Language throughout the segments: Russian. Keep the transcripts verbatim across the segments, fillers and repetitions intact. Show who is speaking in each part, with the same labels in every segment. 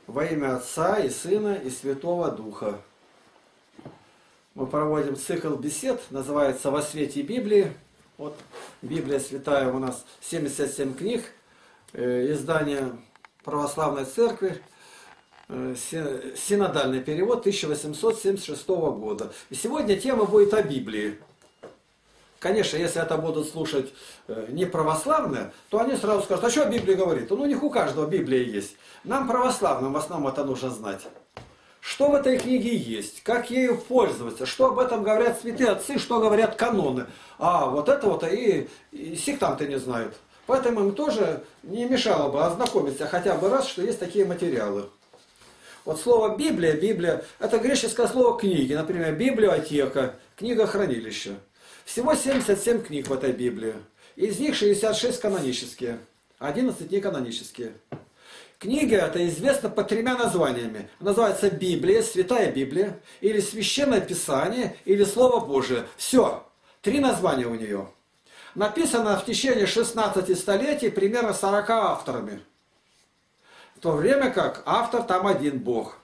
Speaker 1: Во имя Отца и Сына и Святого Духа. Мы проводим цикл бесед, называется «Во свете Библии». Вот Библия Святая у нас семьдесят семь книг, э, издание Православной Церкви, э, синодальный перевод тысяча восемьсот семьдесят шестого года. И сегодня тема будет о Библии. Конечно, если это будут слушать э, не православные, то они сразу скажут, а что Библия говорит? Ну, у них у каждого Библия есть. Нам, православным, в основном это нужно знать. Что в этой книге есть? Как ею пользоваться? Что об этом говорят святые отцы? Что говорят каноны? А вот это вот и, и сектанты не знают. Поэтому им тоже не мешало бы ознакомиться хотя бы раз, что есть такие материалы. Вот слово Библия, Библия, это греческое слово книги. Например, библиотека, книга-хранилище. Всего семьдесят семь книг в этой Библии. Из них шестьдесят шесть канонические, одиннадцать неканонические. Книга эта известна под тремя названиями. Называется Библия, Святая Библия, или Священное Писание, или Слово Божие. Все. Три названия у нее. Написано в течение шестнадцати столетий примерно сорока авторами. В то время как автор там один Бог.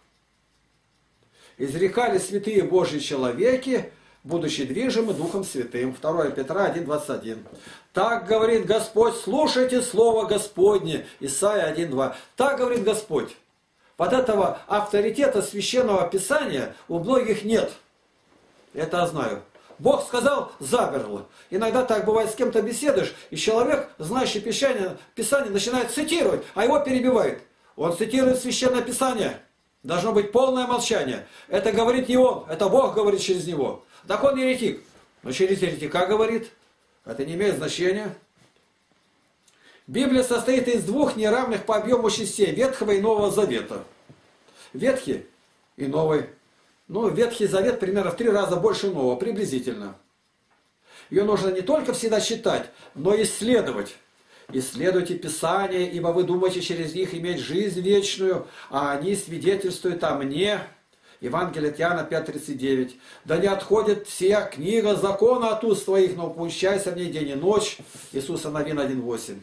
Speaker 1: Изрекали святые Божьи человеки, будучи движимы Духом Святым. второе Петра один двадцать один. Так говорит Господь, слушайте Слово Господне. Исайя один два. Так говорит Господь. Вот этого авторитета Священного Писания у многих нет. Это я знаю. Бог сказал, замерло. Иногда так бывает, с кем-то беседуешь, и человек, знающий Писание, Писание, начинает цитировать, а его перебивает. Он цитирует Священное Писание. Должно быть полное молчание. Это говорит не он, это Бог говорит через него. Так он еретик. Но через еретика говорит. Это не имеет значения. Библия состоит из двух неравных по объему частей. Ветхого и Нового Завета. Ветхий и Новый. Ну, Ветхий Завет примерно в три раза больше Нового. Приблизительно. Ее нужно не только всегда читать, но и исследовать. Исследуйте Писание, ибо вы думаете через них иметь жизнь вечную, а они свидетельствуют о мне. Евангелие от Иоанна пять тридцать девять. Да не отходит вся книга закона от уст твоих, но поучайся в ней день и ночь. Иисуса Новин один восемь.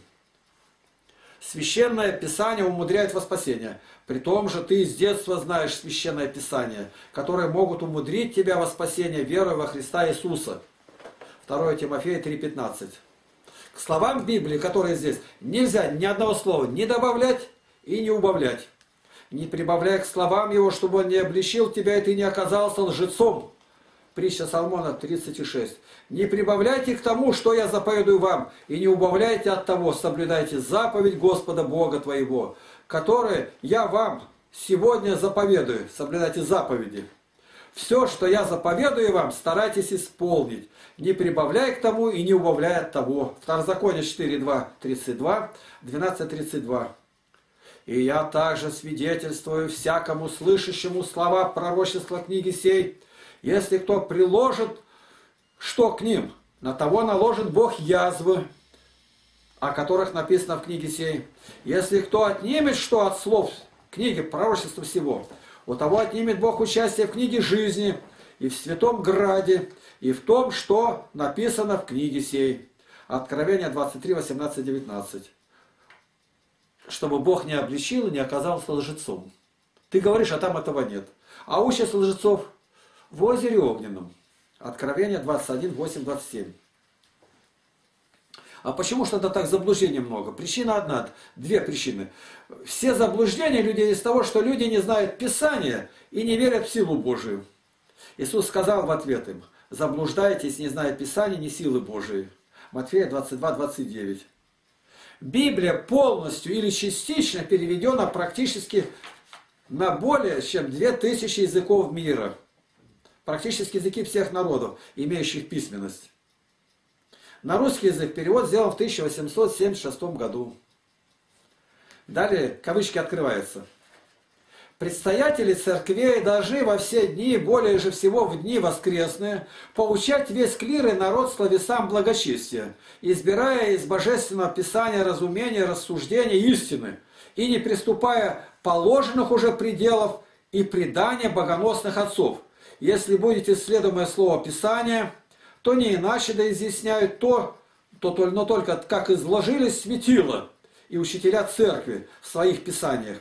Speaker 1: Священное Писание умудряет во спасение. При том же ты с детства знаешь Священное Писание, которые могут умудрить тебя во спасение верой во Христа Иисуса. второе Тимофея три пятнадцать. К словам Библии, которые здесь, нельзя ни одного слова не добавлять и не убавлять. Не прибавляй к словам его, чтобы он не обличил тебя, и ты не оказался лжецом. Притча Соломона тридцать шесть. Не прибавляйте к тому, что я заповедую вам, и не убавляйте от того, соблюдайте заповедь Господа Бога твоего, которые я вам сегодня заповедую. Соблюдайте заповеди. Все, что я заповедую вам, старайтесь исполнить. Не прибавляй к тому и не убавляй от того. Второзаконие четыре два тридцать два, двенадцать тридцать два. И я также свидетельствую всякому слышащему слова пророчества книги сей. Если кто приложит что к ним, на того наложит Бог язвы, о которых написано в книге сей. Если кто отнимет что от слов книги пророчества всего, у того отнимет Бог участие в книге жизни и в святом граде, и в том, что написано в книге сей. Откровение двадцать три восемнадцать девятнадцать. Чтобы Бог не обличил и не оказался лжецом. Ты говоришь, а там этого нет. А участь лжецов в озере огненном. Откровение двадцать один восемь двадцать семь. А почему что-то так заблуждений много? Причина одна, две причины. Все заблуждения людей из того, что люди не знают Писания и не верят в силу Божию. Иисус сказал в ответ им, заблуждаетесь, не зная Писания, ни силы Божией. Матфея двадцать два двадцать девять. Библия полностью или частично переведена практически на более чем две тысячи языков мира. Практически языки всех народов, имеющих письменность. На русский язык перевод сделан в тысяча восемьсот семьдесят шестом году. Далее кавычки открываются. Предстоятели церквей должны во все дни, более же всего в дни воскресные, поучать весь клир и народ словесам благочестия, избирая из Божественного Писания разумения, рассуждения истины, и не приступая положенных уже пределов и предания богоносных отцов. Если будете исследуемое слово Писания, то не иначе да изъясняют то, то, но только как изложили светило и учителя церкви в своих писаниях.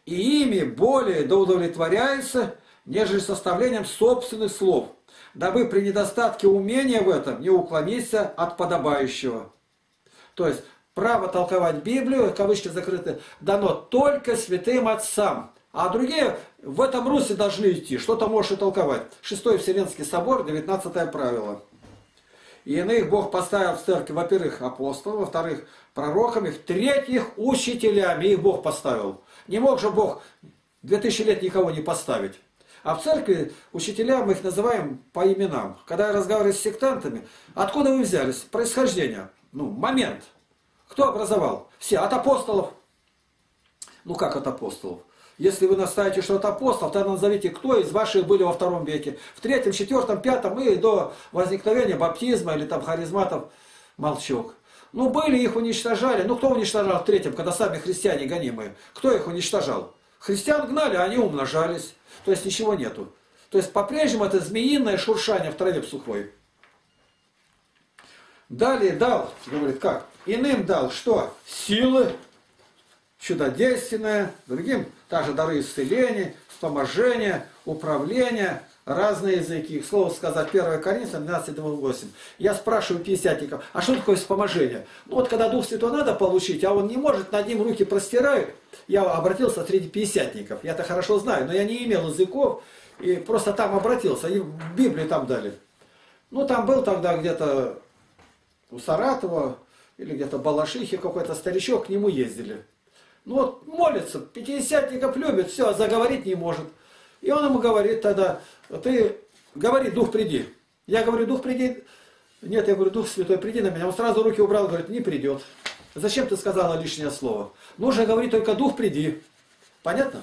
Speaker 1: и ими более да удовлетворяется, нежели составлением собственных слов, дабы при недостатке умения в этом не уклониться от подобающего. То есть, право толковать Библию, кавычки закрыты, дано только святым отцам, а другие в этом русле должны идти, что-то можешь и толковать. Шестой Вселенский собор, девятнадцатое правило. И иных Бог поставил в церкви, во-первых, апостолов, во-вторых, пророками, в-третьих, учителями их Бог поставил. Не мог же Бог две тысячи лет никого не поставить. А в церкви учителя мы их называем по именам. Когда я разговариваю с сектантами, откуда вы взялись? Происхождение. Ну, момент. Кто образовал? Все. От апостолов. Ну, как от апостолов? Если вы настаиваете, что от апостолов, то назовите, кто из ваших были во втором веке. В третьем, четвертом, пятом и до возникновения баптизма или там харизматов молчок. Ну, были, их уничтожали. Ну, кто уничтожал в третьем, когда сами христиане гонимые? Кто их уничтожал? Христиан гнали, а они умножались. То есть ничего нету. То есть по-прежнему это змеиное шуршание в траве сухой. Далее дал, говорит, как? Иным дал что? Силы, чудодейственное, другим также дары исцеления, вспоможения, управления, разные языки. К слову сказать, первое Коринфянам двенадцать восемь. Я спрашиваю пятидесятников, а что такое вспоможение? Ну вот когда Дух Святой надо получить, а он не может, над ним руки простирают. Я обратился среди пятидесятников, я-то хорошо знаю, но я не имел языков, и просто там обратился, и в Библии там дали. Ну там был тогда где-то у Саратова, или где-то в Балашихе какой-то старичок, к нему ездили. Ну вот молится, пятидесятников любит, все, заговорить не может. И он ему говорит тогда, ты говори, Дух приди. Я говорю, Дух приди. Нет, я говорю, Дух Святой, приди на меня. Он сразу руки убрал, говорит, не придет. Зачем ты сказала лишнее слово? Нужно говорить только Дух приди. Понятно?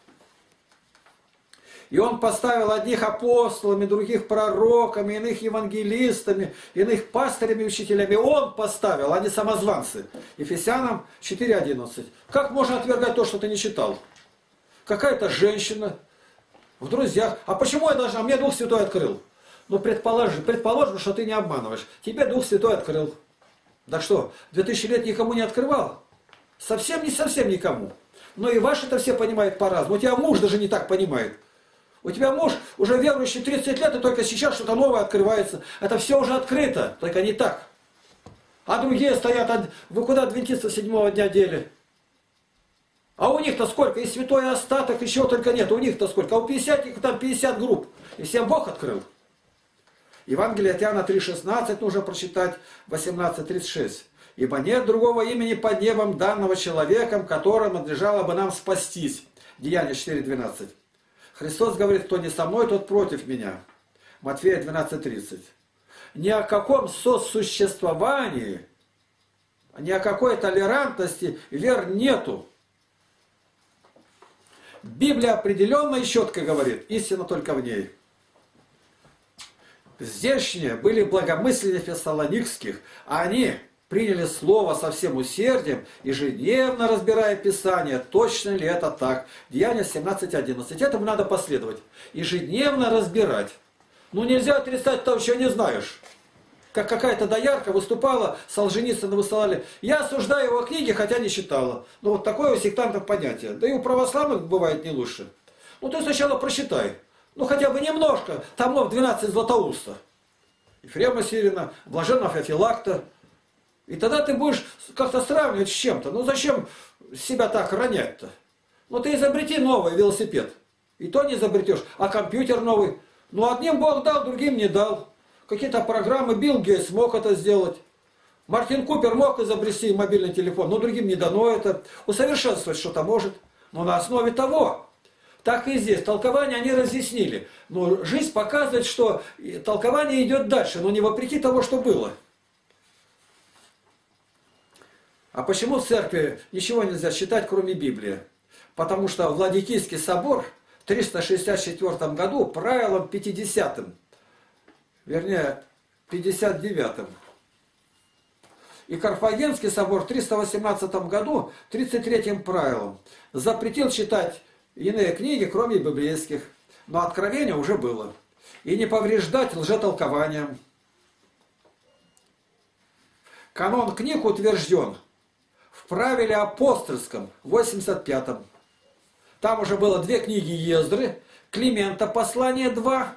Speaker 1: И он поставил одних апостолами, других пророками, иных евангелистами, иных пастырями, учителями. Он поставил, а не самозванцы. Ефесянам четыре одиннадцать. Как можно отвергать то, что ты не читал? Какая-то женщина в друзьях. А почему я должна? Мне Дух Святой открыл. Ну, предположим, предположим, что ты не обманываешь. Тебе Дух Святой открыл. Да что, две тысячи лет никому не открывал? Совсем не совсем никому. Но и ваши-то все понимают по-разному. У тебя муж даже не так понимает. У тебя муж уже верующий тридцать лет, и только сейчас что-то новое открывается. Это все уже открыто, только не так. А другие стоят, вы куда адвентисты седьмого дня дели? А у них-то сколько? И святой остаток, еще только нет. У них-то сколько? А у пятидесятников там пятьдесят групп. И всем Бог открыл. Евангелие от Иоанна три шестнадцать нужно прочитать, восемнадцать тридцать шесть. Ибо нет другого имени под небом, данного человеком, которым надлежало бы нам спастись. Деяние четыре двенадцать. Христос говорит, кто не со мной, тот против меня. Матфея двенадцать тридцать. Ни о каком сосуществовании, ни о какой толерантности вер нету. Библия определенно и четко говорит, истина только в ней. Здешние были благомысленнее фессалоникских, а они приняли слово со всем усердием, ежедневно разбирая Писание, точно ли это так. Деяние семнадцать одиннадцать. Этому надо последовать. Ежедневно разбирать. Ну нельзя отрицать того, чего не знаешь. Как какая-то доярка выступала, Солженицына высылали. Я осуждаю его книги, хотя не читала. Ну вот такое у сектантов понятие. Да и у православных бывает не лучше. Ну ты сначала прочитай. Ну хотя бы немножко. Томов двенадцать Златоуста. Ефрема Сирина, Блаженного Феофилакта. И тогда ты будешь как-то сравнивать с чем-то. Ну зачем себя так ронять-то? Ну ты изобрети новый велосипед. И то не изобретешь. А компьютер новый. Ну одним Бог дал, другим не дал. Какие-то программы, Билл Гейтс мог это сделать. Мартин Купер мог изобрести мобильный телефон, но другим не дано это. Усовершенствовать что-то может. Но на основе того. Так и здесь. Толкование они разъяснили. Но жизнь показывает, что толкование идет дальше, но не вопреки того, что было. А почему в церкви ничего нельзя считать, кроме Библии? Потому что Владикийский собор в триста шестьдесят четвёртом году правилом пятидесятым, вернее, пятьдесят девятым. И Карфагенский собор в триста восемнадцатом году тридцать третьим правилом запретил читать иные книги, кроме библейских. Но откровение уже было. И не повреждать лжетолкованием. Канон книг утвержден в правиле апостольском, восемьдесят пятом. Там уже было две книги Ездры, Климента послание два,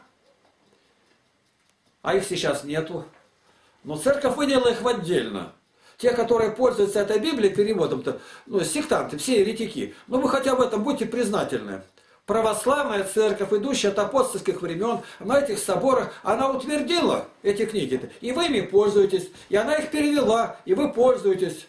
Speaker 1: а их сейчас нету. Но церковь выделила их в отдельно. Те, которые пользуются этой Библией переводом-то, ну, сектанты, все еретики. Ну, вы хотя бы в этом будьте признательны. Православная церковь, идущая от апостольских времен, на этих соборах, она утвердила эти книги. И вы ими пользуетесь, и она их перевела, и вы пользуетесь.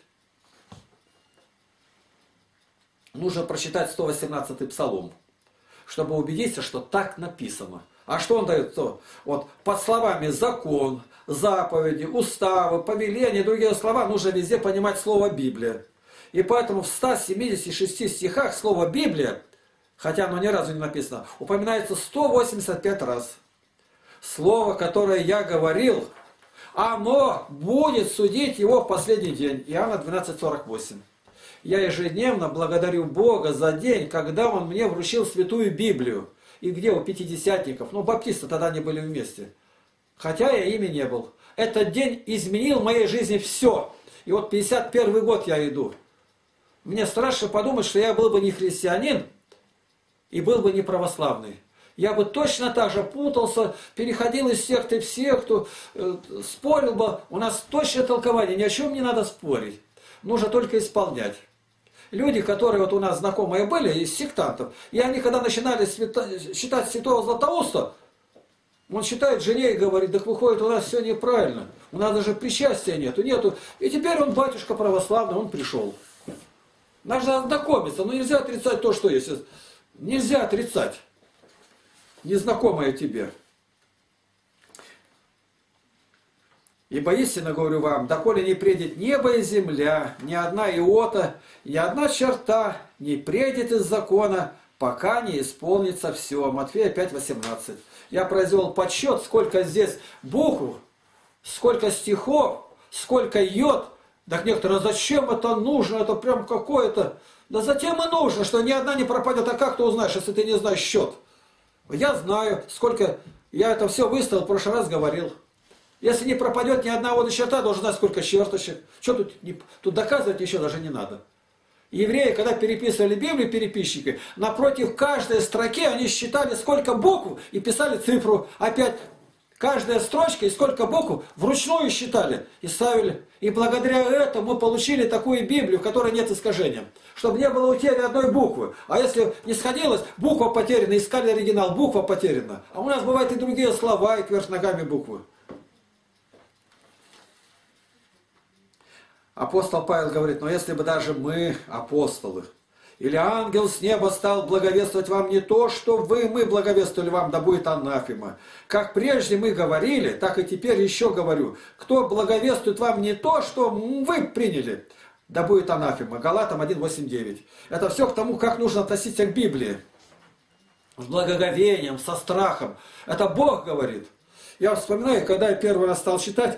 Speaker 1: Нужно прочитать сто восемнадцатый псалом, чтобы убедиться, что так написано. А что он дает? То, вот, под словами закон, заповеди, уставы, повеления, другие слова, нужно везде понимать слово Библия. И поэтому в ста семидесяти шести стихах слово Библия, хотя оно ни разу не написано, упоминается сто восемьдесят пять раз. Слово, которое я говорил, оно будет судить его в последний день. Иоанна двенадцать сорок восемь. Я ежедневно благодарю Бога за день, когда Он мне вручил Святую Библию. И где у пятидесятников? Ну, баптисты тогда не были вместе. Хотя я ими не был. Этот день изменил в моей жизни все. И вот пятьдесят первый год я иду. Мне страшно подумать, что я был бы не христианин и был бы не православный. Я бы точно так же путался, переходил из секты в секту, э, спорил бы. У нас точное толкование, ни о чем не надо спорить. Нужно только исполнять. Люди, которые вот у нас знакомые были, из сектантов, и они когда начинали свято... считать святого Златоуста, он считает жене и говорит, так выходит, у нас все неправильно, у нас даже причастия нету, нету. И теперь он батюшка православный, он пришел. Нужно ознакомиться, но нельзя отрицать то, что есть. Нельзя отрицать незнакомое тебе. Ибо истинно говорю вам, доколе не предет небо и земля, ни одна иота, ни одна черта не предет из закона, пока не исполнится все. Матфея пять восемнадцать. Я произвел подсчет, сколько здесь букв, сколько стихов, сколько йод. Так некоторые, зачем это нужно, это прям какое-то... Да затем и нужно, что ни одна не пропадет. А как ты узнаешь, если ты не знаешь счет? Я знаю, сколько... Я это все выставил, в прошлый раз говорил. Если не пропадет ни одна вот черта, должен знать, сколько черточек. Что тут, не, тут доказывать еще даже не надо. Евреи, когда переписывали Библию, переписчики, напротив каждой строки они считали, сколько букв, и писали цифру. Опять каждая строчка и сколько букв вручную считали и ставили. И благодаря этому мы получили такую Библию, в которой нет искажения. Чтобы не было утери одной буквы. А если не сходилось, буква потеряна, искали оригинал, буква потеряна. А у нас бывают и другие слова, и кверх ногами буквы. Апостол Павел говорит, но если бы даже мы, апостолы, или ангел с неба стал благовествовать вам не то, что вы, мы благовествовали вам, да будет анафема. Как прежде мы говорили, так и теперь еще говорю, кто благовествует вам не то, что вы приняли, да будет анафема. Галатам один восемь девять. Это все к тому, как нужно относиться к Библии. С благоговением, со страхом. Это Бог говорит. Я вспоминаю, когда я первый раз стал читать,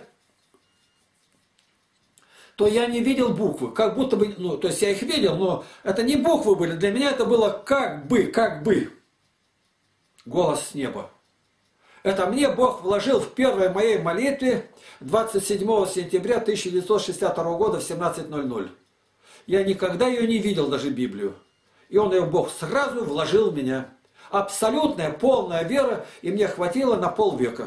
Speaker 1: то я не видел буквы, как будто бы, ну, то есть я их видел, но это не буквы были, для меня это было как бы, как бы, голос с неба. Это мне Бог вложил в первой моей молитве двадцать седьмого сентября тысяча девятьсот шестьдесят второго года в семнадцать ноль ноль. Я никогда ее не видел, даже Библию. И Он ее, Бог, сразу вложил в меня. Абсолютная, полная вера, и мне хватило на полвека.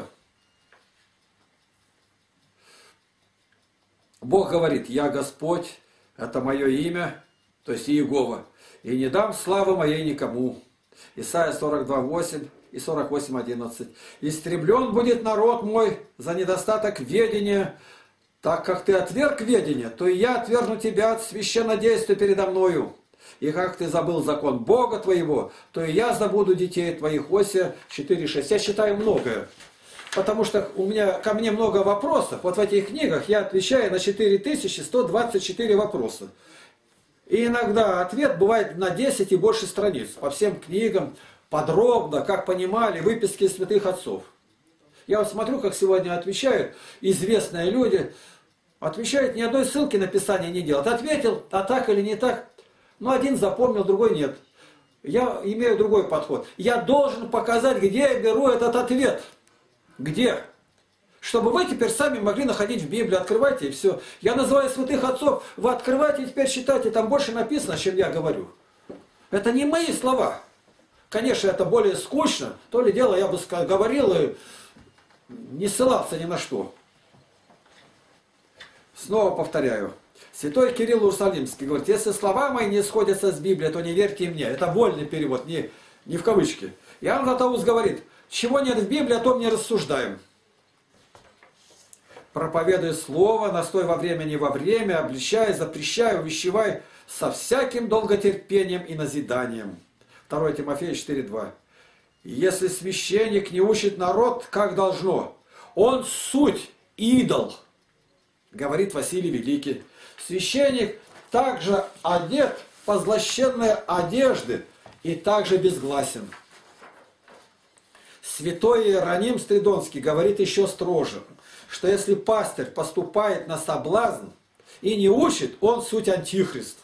Speaker 1: Бог говорит, я Господь, это мое имя, то есть Иегова, и не дам славы моей никому. Исайя сорок два восемь и сорок восемь одиннадцать. Истреблен будет народ мой за недостаток ведения, так как ты отверг ведение, то и я отвергну тебя от священнодействия передо мною. И как ты забыл закон Бога твоего, то и я забуду детей твоих. Осия четыре шесть. Я считаю многое. Потому что у меня, ко мне много вопросов. Вот в этих книгах я отвечаю на четыре тысячи сто двадцать четыре вопроса. И иногда ответ бывает на десять и больше страниц. По всем книгам, подробно, как понимали, выписки святых отцов. Я вот смотрю, как сегодня отвечают известные люди. Отвечают, ни одной ссылки на Писание не делают. Ответил, а так или не так. Но один запомнил, другой нет. Я имею другой подход. Я должен показать, где я беру этот ответ. Где? Чтобы вы теперь сами могли находить в Библии, открывайте и все. Я называю святых отцов, вы открывайте и теперь читайте, там больше написано, чем я говорю. Это не мои слова. Конечно, это более скучно. То ли дело, я бы сказал, говорил и не ссылался ни на что. Снова повторяю. Святой Кирилл Иерусалимский говорит, если слова мои не сходятся с Библией, то не верьте мне. Это вольный перевод, не, не в кавычки. Иоанн Златоуст говорит, чего нет в Библии, о том не рассуждаем. Проповедуй слово, настой во время не во время, обличай, запрещай, увещевай со всяким долготерпением и назиданием. второе Тимофея четыре два. Если священник не учит народ, как должно, он суть идол, говорит Василий Великий. Священник также одет в позлощенные одежды и также безгласен. Святой Иероним Стридонский говорит еще строже, что если пастырь поступает на соблазн и не учит, он суть антихрист.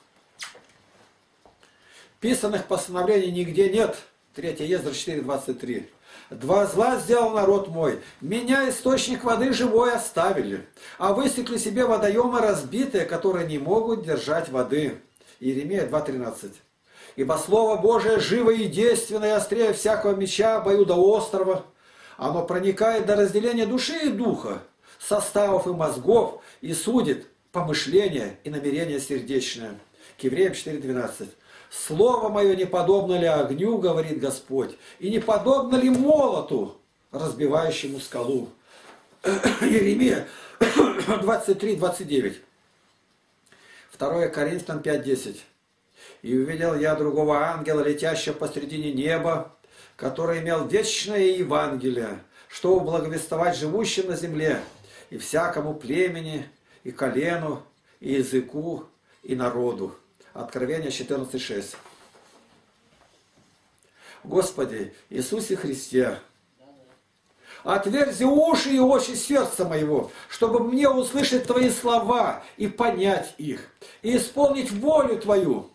Speaker 1: Писанных постановлений нигде нет. третье Ездра четыре двадцать три. Два зла сделал народ мой. Меня, источник воды живой, оставили. А высекли себе водоемы разбитые, которые не могут держать воды. Иеремия два тринадцать. Ибо Слово Божие живо и действенно, и острее всякого меча, обоюдоострого. Оно проникает до разделения души и духа, составов и мозгов, и судит помышления и намерения сердечные. К Евреям четыре двенадцать. Слово мое не подобно ли огню, говорит Господь, и не подобно ли молоту, разбивающему скалу. Иеремия двадцать три двадцать девять. второе Коринфянам пять десять. И увидел я другого ангела, летящего посредине неба, который имел вечное Евангелие, чтобы благовествовать живущим на земле, и всякому племени, и колену, и языку, и народу. Откровение четырнадцать шесть. Господи Иисусе Христе, отверзи уши и очи сердца моего, чтобы мне услышать Твои слова и понять их, и исполнить волю Твою.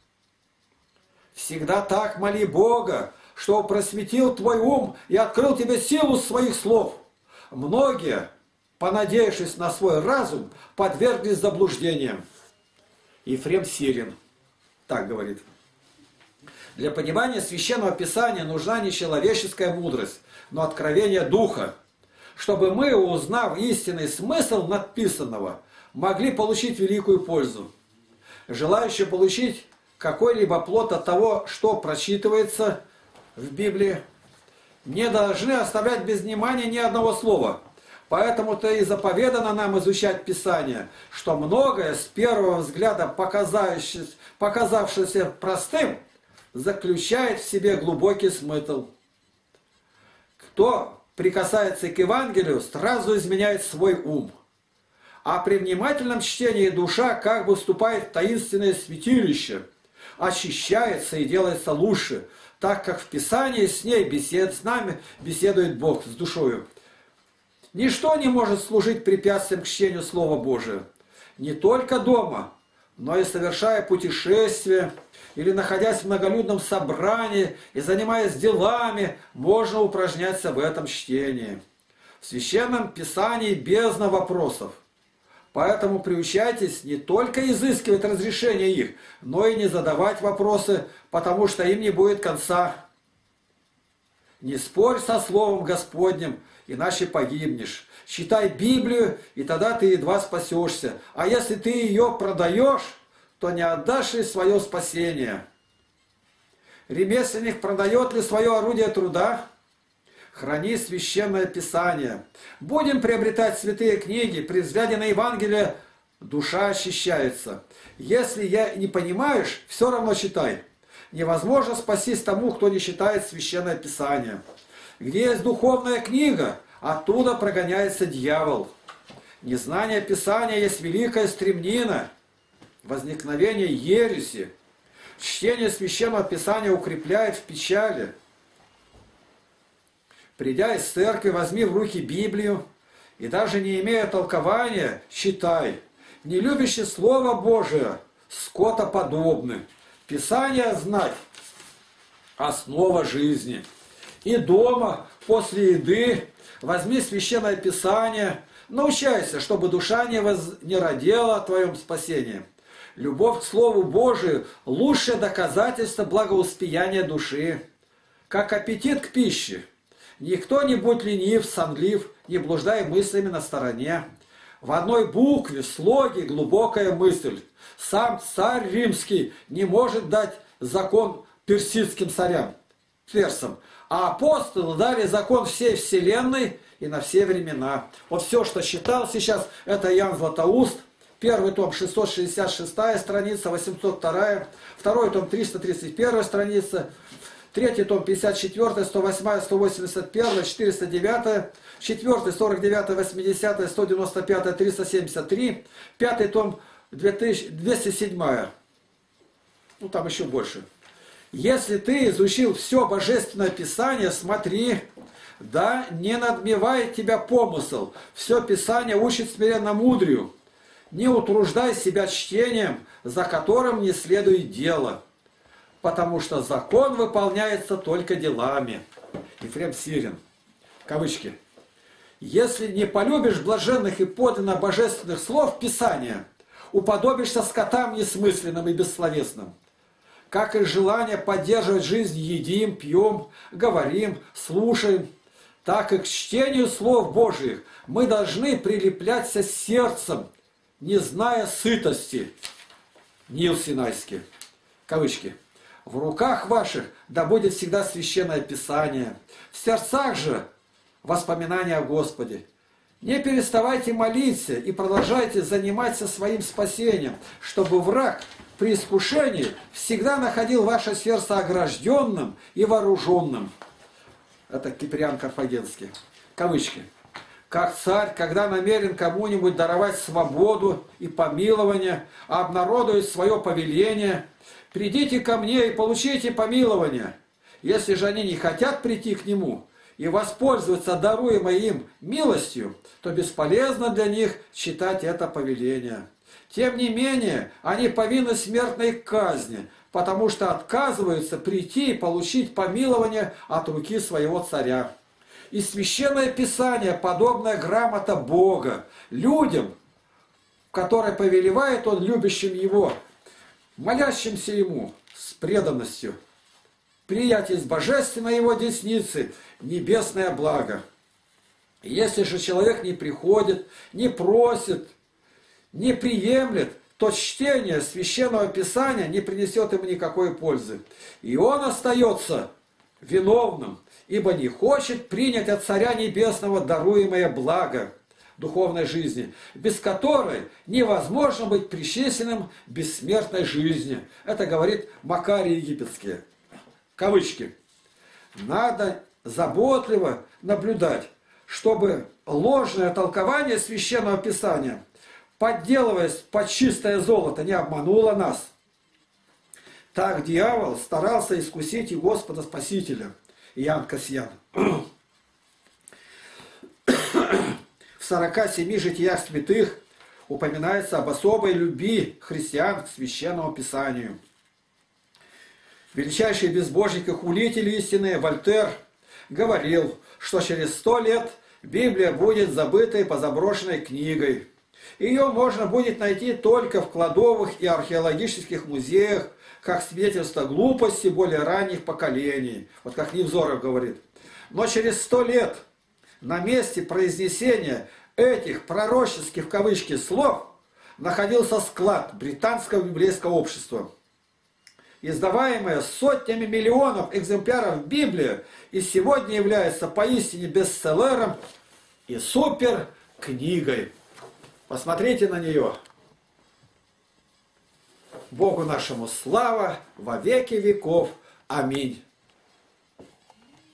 Speaker 1: Всегда так моли Бога, что просветил Твой ум и открыл Тебе силу своих слов. Многие, понадеявшись на свой разум, подверглись заблуждениям. Ефрем Сирин так говорит. Для понимания Священного Писания нужна не человеческая мудрость, но откровение Духа, чтобы мы, узнав истинный смысл написанного, могли получить великую пользу. Желающие получить какой-либо плод от того, что прочитывается в Библии, не должны оставлять без внимания ни одного слова. Поэтому-то и заповедано нам изучать Писание, что многое с первого взгляда показавшееся, показавшееся простым, заключает в себе глубокий смысл. Кто прикасается к Евангелию, сразу изменяет свой ум. А при внимательном чтении душа как бы вступает в таинственное святилище, очищается и делается лучше, так как в Писании с ней бесед, с нами беседует Бог, с душою. Ничто не может служить препятствием к чтению Слова Божия. Не только дома, но и совершая путешествия, или находясь в многолюдном собрании и занимаясь делами, можно упражняться в этом чтении. В Священном Писании бездна вопросов. Поэтому приучайтесь не только изыскивать разрешения их, но и не задавать вопросы, потому что им не будет конца. Не спорь со Словом Господним, иначе погибнешь. Читай Библию, и тогда ты едва спасешься. А если ты ее продаешь, то не отдашь ли свое спасение? Ремесленник продает ли свое орудие труда? Храни Священное Писание. Будем приобретать святые книги, при взгляде на Евангелие душа очищается. Если я не понимаешь, все равно читай. Невозможно спастись тому, кто не читает Священное Писание. Где есть духовная книга, оттуда прогоняется дьявол. Незнание Писания есть великая стремнина, возникновение ереси. Чтение Священного Писания укрепляет в печали. Придя из церкви, возьми в руки Библию, и даже не имея толкования, читай. Не любящий Слово Божие, скотоподобны. Писание знать – основа жизни. И дома, после еды, возьми Священное Писание, научайся, чтобы душа не, воз... не родила о твоем спасении. Любовь к Слову Божию – лучшее доказательство благоуспеяния души, как аппетит к пище. Никто не будь ленив, сонлив, не блуждай мыслями на стороне. В одной букве, слоге глубокая мысль. Сам царь римский не может дать закон персидским царям, персам, а апостолы дали закон всей вселенной и на все времена. Вот все, что читал сейчас, это Иоанн Златоуст, первый том шестьсот шестьдесят шестая страница, восемьсот вторая, второй том триста тридцать первая страница, третий том пятьдесят четвёртая, сто восьмая, сто восемьдесят первая, четыреста девятая, четвертый, сорок девятая, восьмидесятая, сто девяносто пятая, триста семьдесят три, пятый том двести седьмая. Ну там еще больше. Если ты изучил все Божественное Писание, смотри, да не надмевает тебя помысл. Все Писание учит смиренно мудрию. Не утруждай себя чтением, за которым не следует дело, потому что закон выполняется только делами. Ефрем Сирин. Кавычки. Если не полюбишь блаженных и подлинно божественных слов Писания, уподобишься скотам несмысленным и бессловесным. Как и желание поддерживать жизнь едим, пьем, говорим, слушаем, так и к чтению слов Божьих мы должны прилепляться сердцем, не зная сытости. Нил Синайский. Кавычки. В руках ваших да будет всегда священное Писание, в сердцах же воспоминания о Господе. Не переставайте молиться и продолжайте заниматься своим спасением, чтобы враг при искушении всегда находил ваше сердце огражденным и вооруженным. Это Киприан Карфагенский. Кавычки. Как царь, когда намерен кому-нибудь даровать свободу и помилование, а обнародует свое повеление, придите ко мне и получите помилование. Если же они не хотят прийти к нему и воспользоваться даруемой им милостью, то бесполезно для них читать это повеление. Тем не менее, они повинны смертной казни, потому что отказываются прийти и получить помилование от руки своего царя. И Священное Писание, подобная грамота Бога, людям, которой повелевает Он любящим Его, молящимся Ему с преданностью, приять из божественной Его десницы небесное благо. Если же человек не приходит, не просит, не приемлет, то чтение Священного Писания не принесет ему никакой пользы. И он остается виновным, ибо не хочет принять от Царя Небесного даруемое благо духовной жизни, без которой невозможно быть причисленным к бессмертной жизни. Это говорит Макарий Египетский. Кавычки. Надо заботливо наблюдать, чтобы ложное толкование Священного Писания, подделываясь под чистое золото, не обмануло нас. Так дьявол старался искусить и Господа Спасителя. Иоанн Касьян. В сорока семи житиях святых упоминается об особой любви христиан к Священному Писанию. Величайший безбожник и хулитель истины Вольтер говорил, что через сто лет Библия будет забытой позаброшенной книгой. Ее можно будет найти только в кладовых и археологических музеях, как свидетельство глупости более ранних поколений. Вот как Невзоров говорит. Но через сто лет на месте произнесения этих пророческих в кавычки слов находился склад британского библейского общества. Издаваемая сотнями миллионов экземпляров Библия и сегодня является поистине бестселлером и суперкнигой. Посмотрите на нее. Богу нашему слава во веки веков. Аминь.